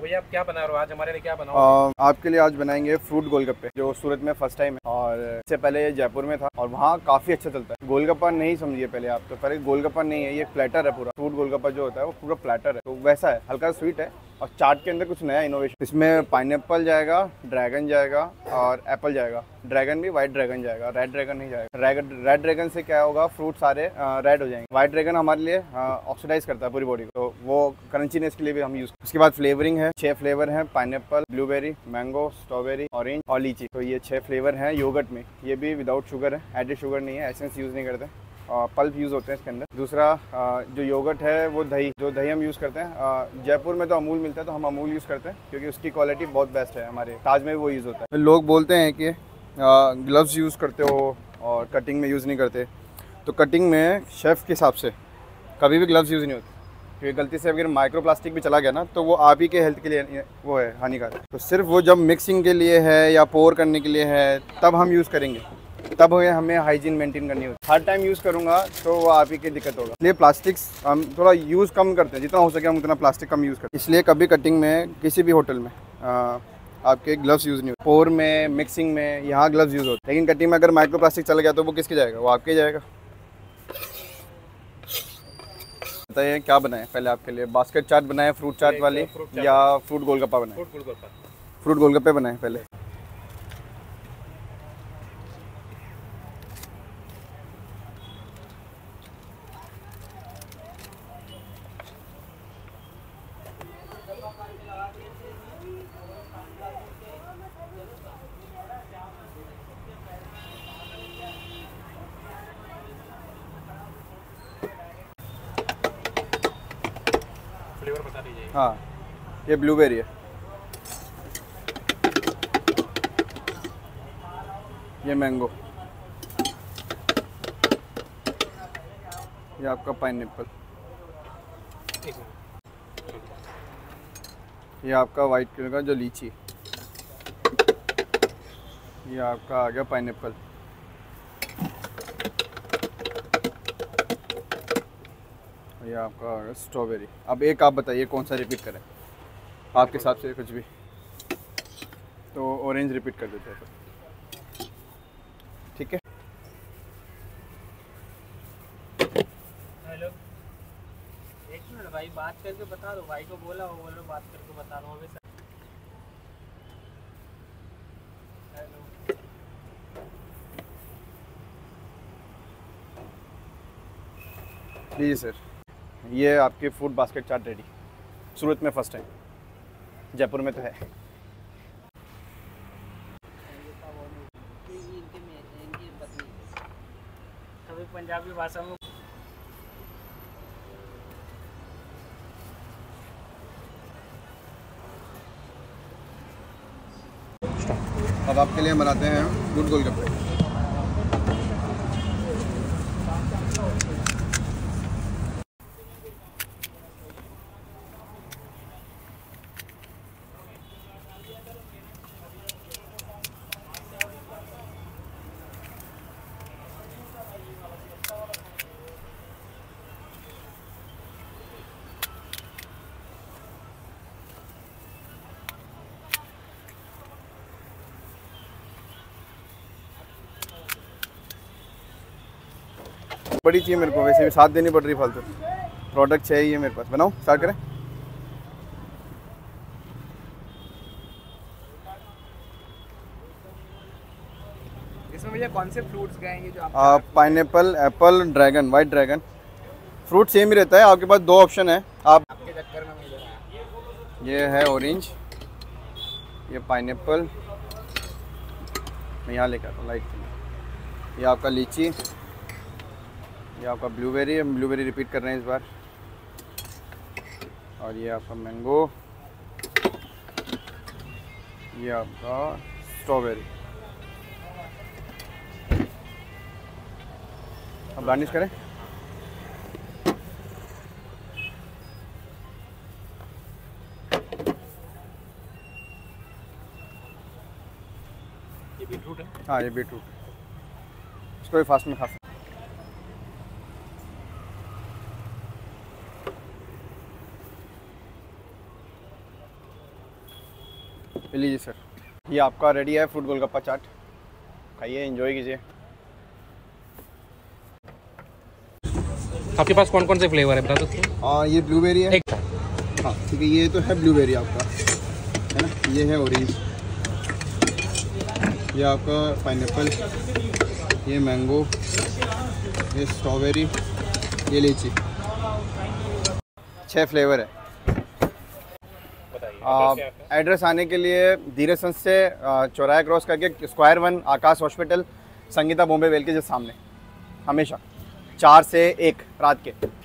तो भैया आप क्या बना रहे हो आज हमारे लिए, क्या बनाओ? आपके लिए आज बनाएंगे फ्रूट गोलगप्पे, जो सूरत में फर्स्ट टाइम है और इससे पहले ये जयपुर में था और वहाँ काफ़ी अच्छा चलता है। गोलगप्पा नहीं समझिए पहले आप, तो पहले गोलगप्पा नहीं है, ये प्लेटर है पूरा। फ्रूट गोलगप्पा जो होता है वो पूरा प्लेटर है, तो वैसा है, हल्का स्वीट है और चाट के अंदर कुछ नया इनोवेशन। इसमें पाइनएप्पल जाएगा, ड्रैगन जाएगा और एप्पल जाएगा। ड्रैगन भी व्हाइट ड्रैगन जाएगा, रेड ड्रैगन नहीं जाएगा। रेड ड्रैगन से क्या होगा, फ्रूट सारे रेड हो जाएंगे। व्हाइट ड्रैगन हमारे लिए ऑक्सीडाइज करता है पूरी बॉडी को, तो वो क्रंचीनेस के लिए भी हम यूज। उसके बाद फ्लेवरिंग है, 6 फ्लेवर है, pineapple, blueberry, mango, strawberry, orange और लीची। तो ये 6 फ्लेवर हैं योगर्ट में। ये भी विदाउट शुगर है, एडेड शुगर नहीं है, एसेंस यूज़ नहीं करते, पल्प यूज़ होते हैं इसके अंदर। दूसरा जो योगर्ट है वो जो दही हम यूज़ करते हैं, जयपुर में तो अमूल मिलता है तो हम अमूल यूज़ करते हैं क्योंकि उसकी क्वालिटी बहुत बेस्ट है। हमारे ताज में भी वो यूज़ होता है। लोग बोलते हैं कि ग्लव्स यूज़ करते हो और कटिंग में यूज़ नहीं करते, तो कटिंग में शेफ़ के हिसाब से कभी भी ग्लव्स यूज़ नहीं होते, क्योंकि गलती से अगर माइक्रो प्लास्टिक भी चला गया ना तो वो आप ही के हेल्थ के लिए वो है हानिकारक। तो सिर्फ वो जब मिक्सिंग के लिए है या पोर करने के लिए है तब हम यूज़ करेंगे, तब हमें हाइजीन मेंटेन करनी होती है। हर टाइम यूज़ करूँगा तो वो आप ही की दिक्कत होगा। इसलिए प्लास्टिक्स हम थोड़ा यूज़ कम करते हैं, जितना हो सके हम उतना प्लास्टिक कम यूज़ करते हैं। इसलिए कभी कटिंग में किसी भी होटल में आपके ग्लव्स यूज़ नहीं होते। पोर में, मिक्सिंग में यहाँ ग्लव्स यूज़ होते हैं, लेकिन कटिंग में अगर माइक्रो प्लास्टिक चला गया तो वो किसके जाएगा, वो आपके जाएगा। बताइए क्या बनाए पहले आपके लिए? बास्केट चाट बनाए, फ्रूट चाट वाली, या फ्रूट गोलगप्पा बनाए? फ्रूट गोलगप्पे बनाए पहले। फ्लेवर बता दीजिए। हाँ, ये ब्लूबेरी है, ये मैंगो, ये आपका पाइनएप्पल, ये आपका वाइट कलर का जो लीची, ये आपका आ गया पाइनएप्पल, ये आपका आ गया स्ट्रॉबेरी। अब एक आप बताइए कौन सा रिपीट करें आपके हिसाब से, कुछ भी। तो ऑरेंज रिपीट कर देते हैं तो ठीक है। हेलो, एक मिनट भाई, बात करके बता दो। भाई को बोला, वो बोल रहे बात करके बता रहा हूँ अभी। हेलो, जी सर, ये आपकी food basket chaat ready. Surat में फर्स्ट टाइम, जयपुर में तो है। कभी पंजाबी भाषा में अब आपके लिए बनाते हैं फ्रूट गोलगप्पे। बड़ी चाहिए मेरे को, वैसे भी साथ देनी पड़ रही फालतू। प्रोडक्ट चाहिए मेरे पास, बनाओ, स्टार्ट करें। इसमें भैया कौन से फ्रूट्स गए हैं जो आप? Pineapple, apple, dragon, white dragon. Fruit same ही रहता है, आपके पास 2 ऑप्शन है। आप आपके चक्कर में मिल रहा है। ये है ऑरेंज, ये पाइनएप्पल, मैं यहाँ लेकर आता हूँ लाइट। ये आपका लीची, ये आपका ब्लूबेरी, हम ब्लूबेरी रिपीट कर रहे हैं इस बार, और ये आपका मैंगो, ये आपका स्ट्रॉबेरी। अब गार्निश करें। ये बीटरूट है। हाँ, ये बीटरूट, इसको भी फास्ट में खा सकते। लीजिए सर, ये आपका रेडी है फ्रूट गोलगप्पा चाट। खाइए, एंजॉय कीजिए। आपके पास कौन कौन से फ्लेवर है बता सकते हैं? और ये ब्लूबेरी है। एक हाँ ठीक है, ये तो है ब्लूबेरी आपका, है ना। ये है ऑरेंज, ये आपका पाइनएप्पल, ये मैंगो, ये स्ट्रॉबेरी, ये लीची। 6 फ्लेवर है। बताइए एड्रेस आने के लिए धीरे संस से चौराहा क्रॉस करके square 1 Akash hospital Sangeeta Bombay well के जो सामने, हमेशा 4 से 1 रात के।